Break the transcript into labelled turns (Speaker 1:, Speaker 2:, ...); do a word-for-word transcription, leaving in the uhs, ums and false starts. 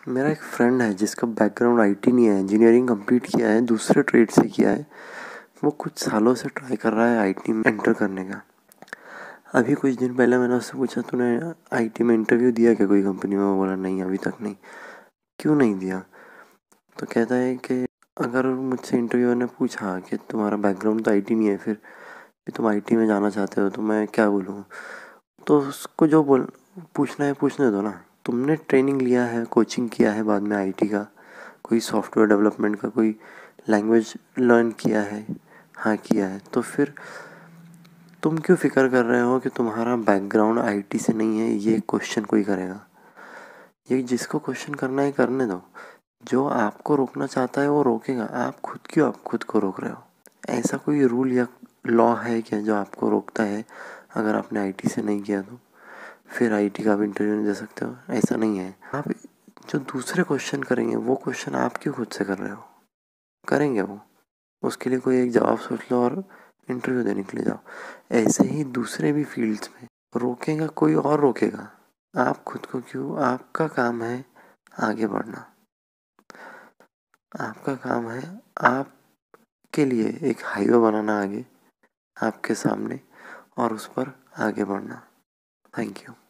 Speaker 1: मेरा एक फ्रेंड है जिसका बैकग्राउंड आईटी नहीं है, इंजीनियरिंग कंप्लीट किया है, दूसरे ट्रेड से किया है। वो कुछ सालों से ट्राई कर रहा है आईटी में एंटर करने का। अभी कुछ दिन पहले मैंने उससे पूछा, तूने आईटी में इंटरव्यू दिया क्या कोई कंपनी में? वो बोला नहीं, अभी तक नहीं। क्यों नहीं दिया? तो कहता है कि अगर मुझसे इंटरव्यूअर ने पूछा कि तुम्हारा बैकग्राउंड तो आईटी नहीं है, फिर भी तुम आईटी में जाना चाहते हो, तो मैं क्या बोलूँ? तो उसको जो बोल पूछना है पूछने दो ना। तुमने ट्रेनिंग लिया है, कोचिंग किया है बाद में आईटी का, कोई सॉफ्टवेयर डेवलपमेंट का कोई लैंग्वेज लर्न किया है? हाँ किया है। तो फिर तुम क्यों फिक्र कर रहे हो कि तुम्हारा बैकग्राउंड आईटी से नहीं है? ये क्वेश्चन कोई करेगा? ये जिसको क्वेश्चन करना है करने दो। जो आपको रोकना चाहता है वो रोकेगा। आप खुद क्यों आप खुद को रोक रहे हो? ऐसा कोई रूल या लॉ है क्या जो आपको रोकता है अगर आपने आईटी से नहीं किया तो फिर आईटी का भी इंटरव्यू नहीं दे सकते हो? ऐसा नहीं है। आप जो दूसरे क्वेश्चन करेंगे वो क्वेश्चन आप क्यों खुद से कर रहे हो? करेंगे वो, उसके लिए कोई एक जवाब सोच लो और इंटरव्यू देने के लिए जाओ। ऐसे ही दूसरे भी फील्ड्स में रोकेगा कोई और रोकेगा। आप खुद को क्यों? आपका काम है आगे बढ़ना। आपका काम है आपके लिए एक हाईवे बनाना आगे आपके सामने, और उस पर आगे बढ़ना। Thank you.